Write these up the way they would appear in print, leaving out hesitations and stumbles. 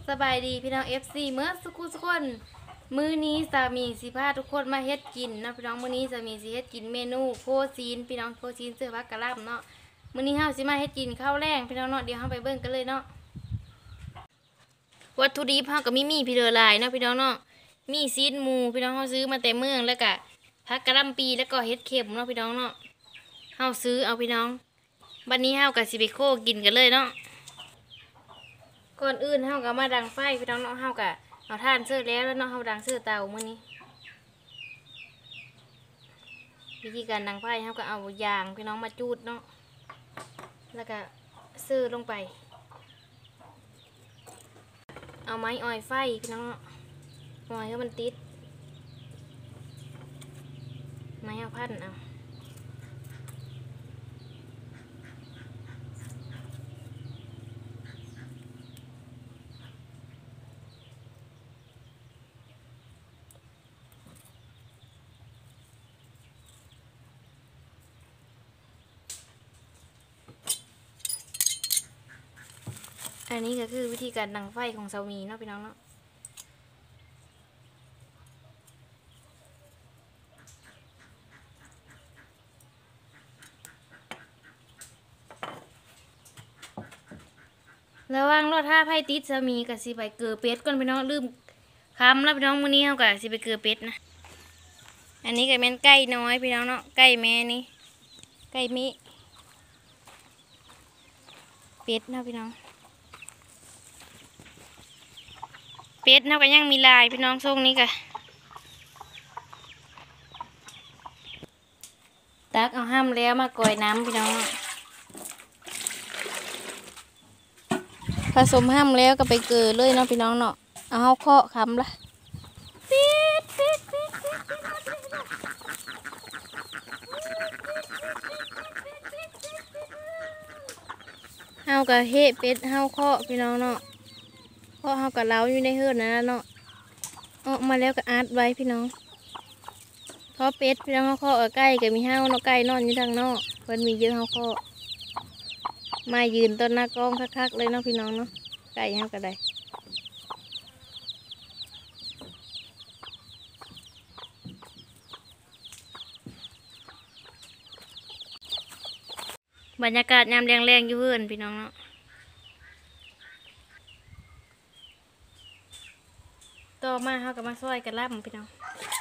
สบายดีพี่น้อง FC เมื่อสักครู่ทุกคนมื้อนี้สามีสิพาทุกคนมาเฮ็ดกินนะพี่น้องมื้อนี้สามีสิเฮ็ดกินเมนูโคซีนพี่น้องโคซีนเสื้อผักกะหล่ำเนาะมื้อนี้เฮาสิมาเฮ็ดกินข้าวแรงพี่น้องเนาะเดี๋ยวเฮาไปเบิ่งกันเลยเนาะวัตถุดิบเฮาก็มีพี่เดือหลายเนาะพี่น้องเนาะมีซีนหมูพี่น้องเฮาซื้อมาแต่เมืองแล้วก็ผักกะหล่ำปีแล้วก็เฮ็ดเข็มเนาะพี่น้องเนาะเฮาซื้อเอาพี่น้องบัดนี้เฮาก็สิไปโคกินกันเลยเนาะก่อนอื่นเฮาก็มาดังไฟพี่น้องเนาะเฮาก็เอาถ่านเสื้อแล้วเนาะเฮาดังเสื้อเตามื้อนี้วิธีการดังไฟเฮาก็เอายางพี่น้องมาจูดเนาะแล้วก็เสื้อลงไปเอาไม้อ้อยไฟพี่น้องอ้อยให้มันติดไม้เอาพันเอาอันนี้ก็คือวิธีการดังไฟของเซามีเนาะพี่น้องเนาะระวังรถท่าไพ่ติดเซามีกับสิไปเกลือเป็ดก่อนพี่น้องลืมคำแล้วพี่น้องมื้อนี้เฮากับสิไปเกลือเป็ดนะอันนี้ก็เป็นไก่น้อยพี่น้องเนาะไก่แม่นี่ไก่มิเป็ดเนาะพี่น้องเป็ดเนาะก็ยังมีลายพี่น้องทรงนี้ก็ตักเอาห้ามแล้วมาก่อยน้ำพี่น้องผสมห้ามแล้วก็ไปเกลือเลยเนาะพี่น้องเนาะเอาเฮาเคาะคำละเป็ดเป็ดเป็ดเป็ดเฮาก็เฮะเป็ดเฮาเคาะพี่น้องเนาะเพราะเฮาก็เล้าอยู่ในเฮือนนะเนาะออกมาแล้วก็อัดไว้พี่น้องเพราะเป็ดพี่น้องเฮาเคาะใกล้ก็มีเฮาเนาะใกล้นอนอยู่ทางนอกเพิ่นมีเยอะเฮาเคาะมายืนต้นหน้ากล้องคักๆเลยเนาะพี่น้องเนาะไก่เฮาก็ได้บรรยากาศยามแรงๆอยู่เฮือนพี่น้องเนาะต่อมาเฮาก็มาซอยกะหล่ำพี่น้อง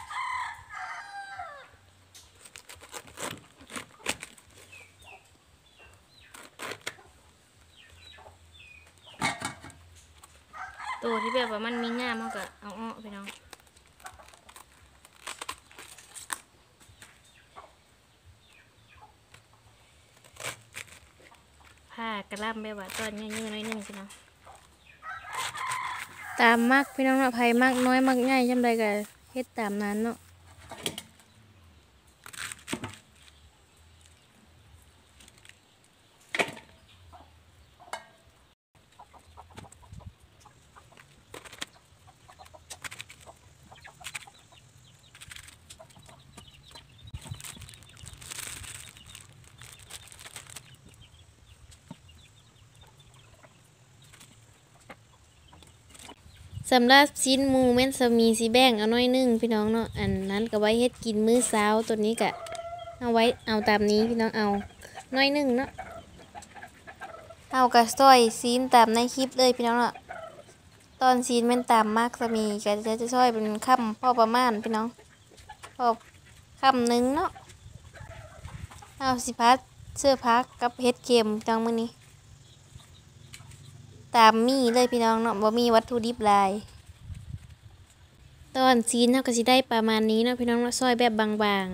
ตัวที่แบบว่ามันมีง่ามเฮาก็เอาออกพี่น้องผ้ากะหล่ำแบบว่าตอนเยอะๆหน่อยนึงพี่น้องตามมักพี่น้องเนาะไผมักน้อยมักง่ายจำใดก็เฮ็ดตามนั้นเนาะสำหรับชิ้นหมูแม่นสามีสีแบ่งเอาน้อยนึงพี่น้องเนาะอันนั้นก็ไว้เฮ็ดกินมื้อเช้าตัวนี้ก็เอาไว้เอาตามนี้พี่น้องเอาน้อยนึงเนาะเอากระซอยซีนตามในคลิปเลยพี่น้องเนาะตอนซีนแม่นตามมากสามีก็จะซอยเป็นค่ำพอประมาณพี่น้องพอค่ำนึงเนาะเอาสิพัดเสื้อพักกับเฮ็ดเค็มพี่น้องมื้อนี้ตามมีเลยพี่น้องเนาะบ่มีวัตถุดิบหลายตอนซีนเฮาก็สิได้ประมาณนี้เนาะพี่น้องเนาะซอยแบบบาง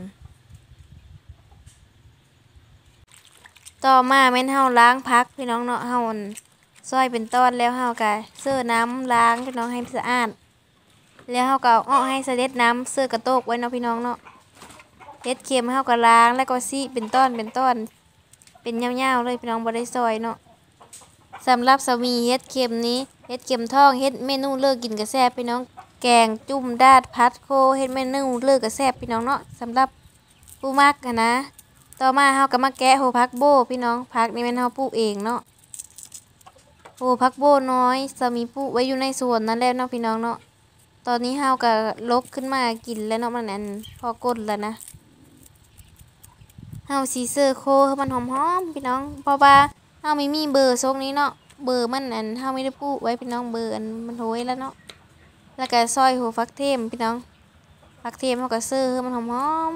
ๆต่อมาแม่นเฮาล้างพักพี่น้องเนาะเฮาซอยเป็นตอนแล้วเฮาก็เสื้อน้ำล้างพี่น้องให้สะอาดแล้วเฮาก็เอาออกให้เสด็จน้ำเสื้อกระโตกไว้เนาะพี่น้องเนาะเฮ็ดเค็มเฮาก็ล้างแล้วก็ซี่เป็นตอนเป็นยาวๆเลยพี่น้องบ่ได้ซอยเนาะสำหรับสามีเฮ็ดเค็มนี้เฮ็ดเค็มทองเฮ็ดเมนูเลิกกินกระแซ่บพี่น้องแกงจุ่มดาดพัดโคเฮ็ดเมนูเลิกกระแซ่บพี่น้องเนาะสำหรับผู้มักนะต่อมาเฮาก็มาแกะโหพักโบพี่น้องผักนี่แม่นเฮาปลูกเองเนาะโหผักโบน้อยจะมีปลูกไว้อยู่ในสวนนั่นแหละเนาะพี่น้องเนาะตอนนี้เฮาก็ลกขึ้นมากินแล้วเนาะมันอันพอกดแล้วนะเฮาสิเซอร์โคให้มันหอมๆพี่น้องเพราะว่าเฮาไม่มีเบอร์ทรงนี้เนาะเบอร์มันอันเฮาไม่ได้ปลูกไว้พี่น้องเบอร์อันมันโหยแล้วเนาะแล้วก็ซอยหัวฟักเทมพี่น้องฟักเทมเฮาก็เซอร์ให้มันหอม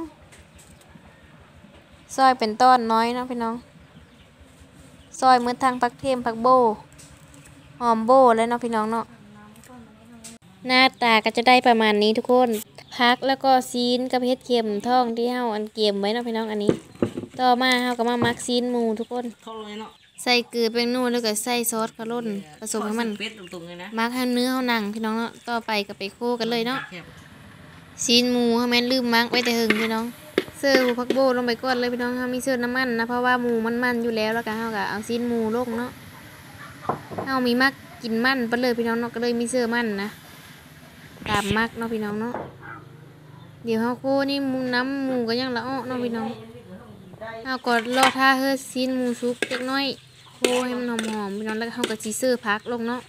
ๆซอยเป็นต้อนน้อยเนาะพี่น้องซอยมือทางฟักเทมฟักโบหอมโบแล้วเนาะพี่น้องเนาะหน้าตาก็จะได้ประมาณนี้ทุกคนพักแล้วก็ซีนกับเห็ดเข็มท่องที่เฮาอันเกมไว้เนาะพี่น้องอันนี้ต่อมาเฮาก็มามักซีนหมูทุกคนใส่เกลือแป้งนัวแล้วก็ใส่ซอสกระล่นผสมให้มันมักให้เนื้อเฮาหนังพี่น้องเนาะต่อไปก็ไปโคกันเลยเนาะซีนหมูเฮาแม่นลืมมักไว้แต่หึงพี่น้องเสิร์ฟผักโบลงไปก่อนเลยพี่น้องเฮามีเสิร์ฟน้ำมันนะเพราะว่าหมูมันอยู่แล้วแล้วก็เฮาก็เอาซีนหมูลงเนาะเฮามีมักกินมันไปเลยพี่น้องเนาะก็เลยมีเสิร์ฟมันนะตามมักเนาะพี่น้องเนาะเดี๋ยวเฮาโคนี่น้ำหมูก็ยังละอ้อเนาะพี่น้องเฮาก็รอท่าเฮ็ดซีนหมูสุกเล็กน้อยโคให้มันหอมๆพี่น้องแล้วเฮาก็สิเสิร์ฟผักลงเนาะ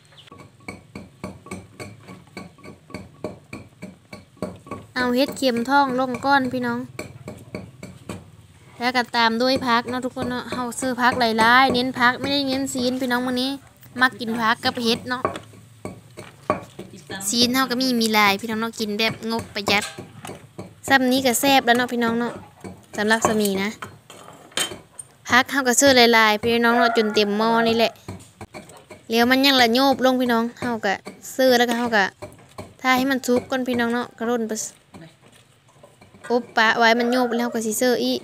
เอาเฮ็ดเข็มทองลงก้อนพี่น้องแล้วก็ตามด้วยผักเนาะทุกคนเนาะเฮาเสิร์ฟผักหลายๆเน้นผักไม่ได้เน้นซีนพี่น้องมื้อนี้มักกินผักกับเฮ็ดเนาะซีนเฮาก็มีหลายพี่น้องเนาะกินแบบงบประหยัดซ้ำนี้ก็แซ่บแล้วเนาะพี่น้องเนาะสำหรับสามีนะพักเฮาก็เสิร์ฟหลายๆพี่น้องเนาะจนเต็มหม้อนี่แหละแล้วมันยังละโยบลงพี่น้องเฮาก็เสิร์ฟแล้วก็เฮาก็ถ้าให้มันสุกก่อนพี่น้องเนาะกระร่นไปอบปะไว้มันโยบแล้วเฮาก็สิเสิร์ฟอีก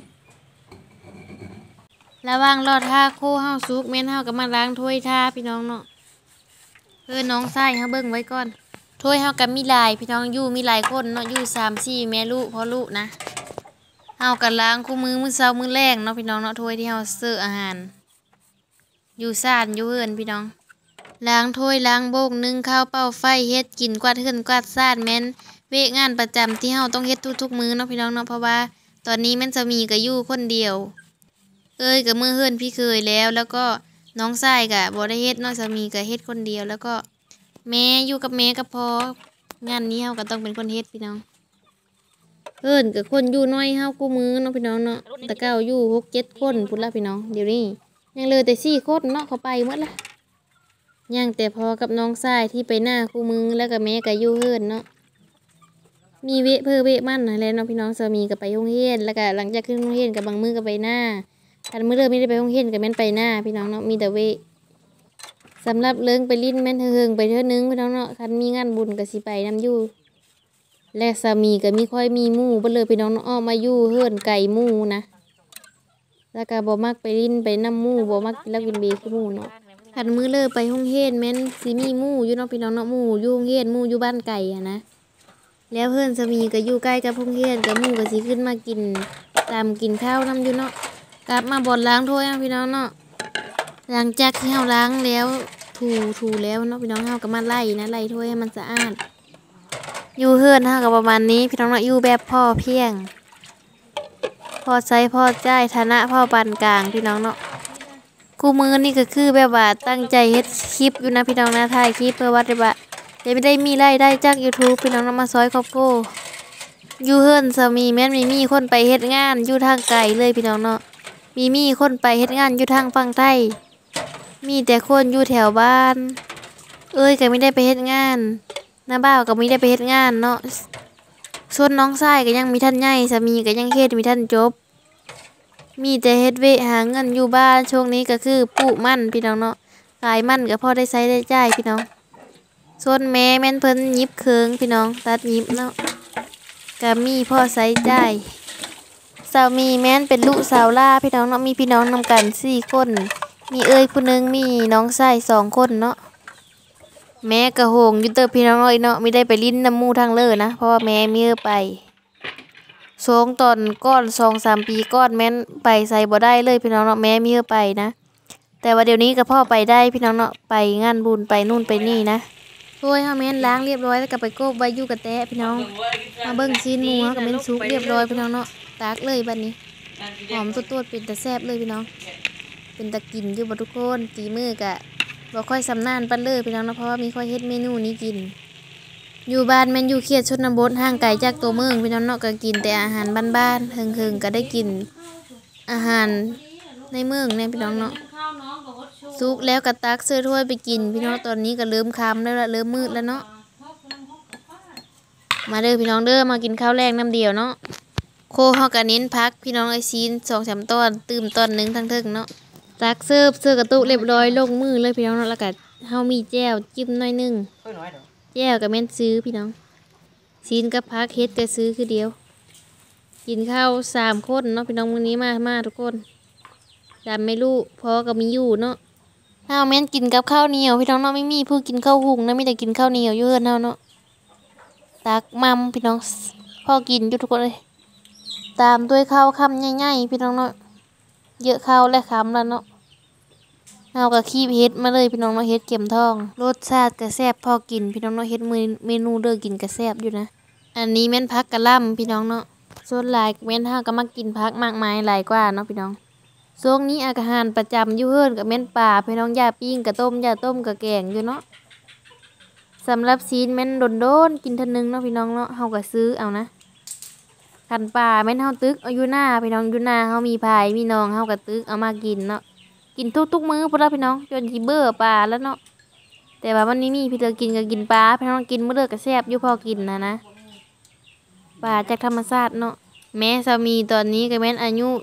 ระวังรอท่าโคเฮาสุกแม่นเฮาก็มาล้างถ้วยท่าพี่น้องเนาะน้องชายเฮาเบิ่งไว้ก่อนถ้วยเฮาก็มีหลายพี่น้องอยู่มีหลายคนเนาะอยู่3-4แม่ลูกพ่อลูกนะเฮาก็ล้างคู่มือมื้อเช้ามื้อแรกเนาะพี่น้องเนาะถ้วยที่เฮาเสิร์ฟอาหารอยู่ซ่านอยู่เฮือนพี่น้องล้างถ้วยล้างโบกนึ่งข้าวเป้าไฟเฮ็ดกินกวาดเฮือนกวาดซ่านแม่นเวกงานประจำที่เฮาต้องเฮ็ดทุกๆมื้อเนาะพี่น้องเนาะเพราะว่าตอนนี้แม่นจะมีก็อยู่คนเดียวก็มือเฮือนพี่เคยแล้วก็น้องชายก็บ่ได้เฮ็ดเนาะสามีก็เฮ็ดคนเดียวแล้วก็แม่อยู่กับแม่ก็พองานนี้เฮาก็ต้องเป็นคนเฮ็ดพี่น้องกับคนอยู่น้อยเฮาคู่มือเนาะพี่น้องเนาะแต่เก่าอยู่6-7คนพุ่นละพี่น้องเดี๋ยวนี้ยังเหลือแต่4คนเนาะเขาไปหมดละยังแต่พอกับน้องชายที่ไปหน้าคู่มือแล้วก็แม่ก็อยู่เฮือนเนาะมีเวะเพื่อเวะมั่นอะไรเนาะพี่น้องสามีก็ไปโรงเรียนแล้วก็หลังจากขึ้นโรงเรียนก็บางมื้อก็ไปหน้าคันมื้อเลิกไม่ได้ไปโรงเรียนก็แม่นไปหน้าพี่น้องเนาะมีแต่เวะสำหรับเลิงไปลิ้นแม่นเฮิงไปเทื่อนึงพี่น้องเนาะคันมีงานบุญก็สิไปนำอยู่และสามีก็มีค่อยมีหมู่บ่เลยพี่น้องเนาะอ้อมาอยู่เฮือนไก่หมู่นะแล้วก็บ่มักไปลิ้นไปนำหมู่บ่มักกินเหล้ากินเบียร์คือหมู่เนาะคันมื้อเลิกไปโรงเรียนแม่นสิมีหมู่อยู่เนาะพี่น้องเนาะหมู่อยู่โรงเรียนหมู่อยู่บ้านไก่อะนะแล้วเพื่อนสามีก็อยู่ใกล้กับโรงเรียนกับหมู่ก็สิขึ้นมากินตามกินข้าวนำอยู่เนาะกลับมาบ่อนล้างถ้วยพี่น้องเนาะหลังจากที่เฮาล้างแล้วถูแล้วเนาะพี่น้องเฮาก็มาไล่ถ้วยให้มันสะอาดอยู่เฮือนเฮาก็ประมาณนี้พี่น้องเนาะอยู่แบบพ่อเพียงพอใช้พอจ่ายฐานะพ่อปานกลางพี่น้องเนาะคู่มือนี่ก็คือแบบว่าตั้งใจเฮ็ดคลิปอยู่นะพี่น้องนะถ่ายคลิปเพื่อวัดว่าจะไม่ได้มีรายได้จาก YouTube พี่น้องนำมาซอยครอบครัวอยู่เฮือนสามีแม่นมีคนไปเฮ็ดงานอยู่ทางไกลเลยพี่น้องเนาะมีคนไปเฮ็ดงานอยู่ทางฝั่งใต้มีแต่คนอยู่แถวบ้านก็ไม่ได้ไปเฮ็ดงานน้าบ่าวก็ไม่ได้ไปเฮ็ดงานเนาะส่วนน้องชายก็ยังมีท่านใหญ่สามีก็ยังเฮ็ดมีท่านจบมีแต่เฮ็ดเวหาเงินอยู่บ้านช่วงนี้ก็คือปลูกมันพี่น้องเนาะขายมันก็พอได้ใช้ได้จ่ายพี่น้องส่วนแม่แม่นเพิ่นยิบเคืองพี่น้องตัดยิบเนาะก็มีพ่อใช้จ่ายสามีแม่นเป็นลูกสาวล่าพี่น้องเนาะมีพี่น้องนำกัน4คนมีผู้นึงมีน้องชาย2คนเนาะแม่ก็โหงอยู่เตอพี่น้องเนาะไม่ได้ไปลิ้นน้ำมูทางเลยนะเพราะว่าแม่มีไป2ตอนก้อน 2-3 ปีก้อนแม่นไปใส่บ่ได้เลยพี่น้องเนาะแม่มีไปนะแต่ว่าเดี๋ยวนี้ก็พ่อไปได้พี่น้องเนาะไปงานบุญไปนู่นไปนี่นะถ้วยเฮาแม่นล้างเรียบร้อยแล้วก็ไปโกบไว้อยู่กับแตะพี่น้องมาเบิ่งซีนหมูเฮาก็แม่นสุกเรียบร้อยพี่น้องเนาะตากเลยบัดนี้หอมตัวๆเป็นตะแซ่บเลยพี่น้องเป็นตะกินอยู่บ่ทุกคนฝีมือก็บ่ค่อยสำนานปานเลยพี่น้องเนาะเพราะว่ามีค่อยเฮ็ดเมนูนี้กินอยู่บ้านแม่นอยู่เขตชนบทห่างไกลจากตัวเมืองพี่น้องเนาะก็กินแต่อาหารบ้านๆเฮิงๆก็ได้กินอาหารในเมืองเนี่ยพี่น้องเนาะสุกแล้วก็ตักเสื้อถ้วยไปกินพี่น้องตอนนี้ก็เริ่มค่ำแล้วละเริ่มมืดแล้วเนาะมาเด้อพี่น้องเด้อมากินข้าวแรงน้ำเดียวเนาะโคเฮาก็เน้นพักพี่น้องไอ้ซีน2-3ตอนตื่มตอนหนึงทั้งเทิงเนาะตักเสิร์ฟเสื้อกระตุกเรียบร้อยลงมือเลยพี่น้องเนาะแล้วก็เฮามีแจ่วจิ้มหน่อยนึงแจ่วก็แม่นซื้อพี่น้องซีนกับพักเฮ็ดก็ซื้อคือเดียวกินข้าว3คนเนาะพี่น้องมื้อนี้มาทุกคนจำไม่รู้พอก็มีอยู่เนาะเฮาแม่นกินกับข้าวเหนียวพี่น้องเนาะไม่มีผู้กินข้าวหุงนะมีแต่กินข้าวเหนียวอยู่เฮือนเฮาเนาะตักมัมพี่น้องพอกินอยู่ทุกคนเลยตามด้วยข้าวคำใหญ่ๆพี่น้องเนาะเยอะข้าวและคำแล้วเนาะเฮาก็คีบเฮ็ดมาเลยพี่น้องเนาะเฮ็ดเข็มทองรสชาติก็แซ่บพอกินพี่น้องเนาะเฮ็ดเมนูเด้อกินก็แซ่บอยู่นะอันนี้แม่นผักกะหล่ำพี่น้องเนาะส่วนหลายแม่นเฮาก็มากินผักมากมายหลายกว่าเนาะพี่น้องช่วงนี้อาหารประจำอยู่เฮือนก็แม่นปลาพี่น้องย่าปิ้งก็ต้มย่าต้มก็แกงอยู่เนาะสำหรับซีนแม่นโดนๆกินเทื่อนึงเนาะพี่น้องเนาะเฮาก็ซื้อเอานะคันปลาแม่นเฮาตึกเอาอยู่หน้าพี่น้องอยู่หน้าเฮามีพายมีน้องเฮาก็ตึกเอามากินเนาะกินทุกมื้อพุ่นละพี่น้องจนสิเบื่อปลาแล้วเนาะแต่ว่ามันมีพี่เธอกินก็กินปลาพี่น้องกินมื้อเด้อก็แซ่บอยู่พอกินนะปลาจากธรรมชาติเนาะแม่สามีตอนนี้ก็แม่นอายุ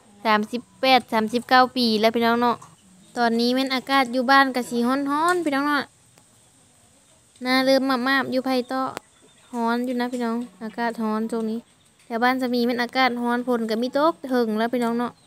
38-39ปีแล้วพี่น้องเนาะตอนนี้แม่นอากาศอยู่บ้านก็สิร้อนๆพี่น้องเนาะหน้าเริ่มมาบๆอยู่ไผเตาะร้อนอยู่นะพี่น้องอากาศร้อนช่วงนี้แถวบ้านสามีแม่นอากาศร้อนฝนก็มีตกถึงแล้วพี่น้องเนาะ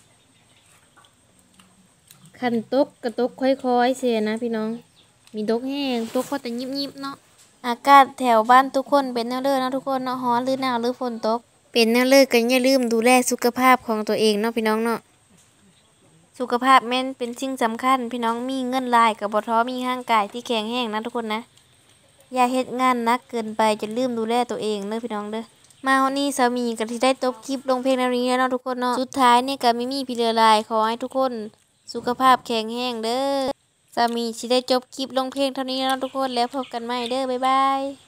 คันตกก็ตกค่อยๆเสียนะพี่น้องมีตกแห้งตกพอแต่ยิบๆเนาะอากาศแถวบ้านทุกคนเป็นแนวเด้อเนาะทุกคนเนาะร้อนหรือหนาวหรือฝนตกเป็นแนวเลยก็อย่าลืมดูแลสุขภาพของตัวเองเนาะพี่น้องเนาะสุขภาพแม่นเป็นสิ่งสำคัญพี่น้องมีเงินหลายก็บ่ท้อมีร่างกายที่แข็งแรงนะทุกคนนะอย่าเฮ็ดงานหนักเกินไปจนลืมดูแลตัวเองเด้อพี่น้องเด้อมาวันนี้สามีก็สิได้ตบคลิปลงเพลงแนวนี้แล้วเนาะทุกคนเนาะสุดท้ายนี่ก็ไม่มีพี่เหลือหลายขอให้ทุกคนสุขภาพแข็งแรงเด้อสามีสิได้จบคลิปลงเพลงเท่านี้แล้วเนาะทุกคนแล้วพบกันใหม่เด้อบ๊ายบาย